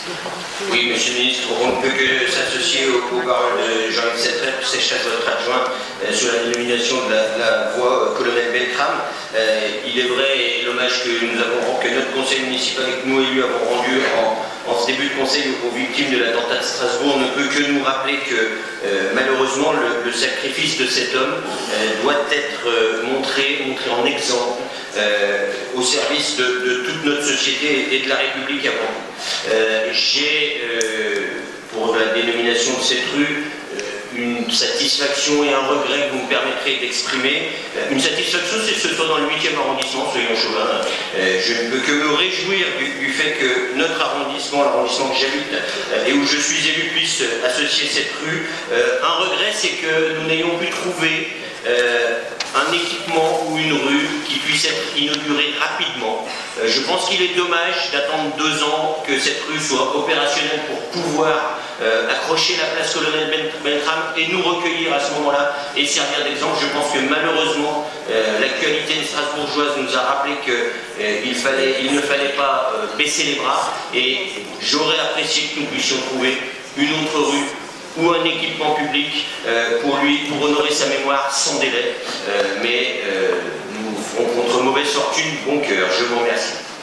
Oui, Monsieur le Ministre, on ne peut que s'associer aux paroles de Jean-Yves Séchat, votre adjoint, sur la dénomination de la voie Colonel Beltrame. Il est vrai, et l'hommage que notre conseil municipal et que nous élus avons rendu en ce début de conseil aux victimes de l'attentat de Strasbourg ne peut que nous rappeler que malheureusement le sacrifice de cet homme doit être montré en exemple au service de toute notre société et de la République avant tout. J'ai, pour la dénomination de cette rue, une satisfaction et un regret que vous me permettrez d'exprimer. Une satisfaction, c'est que ce soit dans le 8e arrondissement, soyons chauvins. Je ne peux que me réjouir du fait que notre arrondissement, l'arrondissement que j'habite et où je suis élu, puisse associer cette rue. Un regret, c'est que nous n'ayons pu trouver un équipement ou une rue qui puisse être inaugurée rapidement. Je pense qu'il est dommage d'attendre 2 ans que cette rue soit opérationnelle pour pouvoir accrocher la place Colonel Beltrame et nous recueillir à ce moment-là et servir d'exemple. Je pense que malheureusement l'actualité strasbourgeoise nous a rappelé qu'il ne fallait pas baisser les bras, et j'aurais apprécié que nous puissions trouver une autre rue ou un équipement public pour honorer sa mémoire sans délai. Mais nous ferons contre mauvaise fortune bon cœur. Je vous remercie.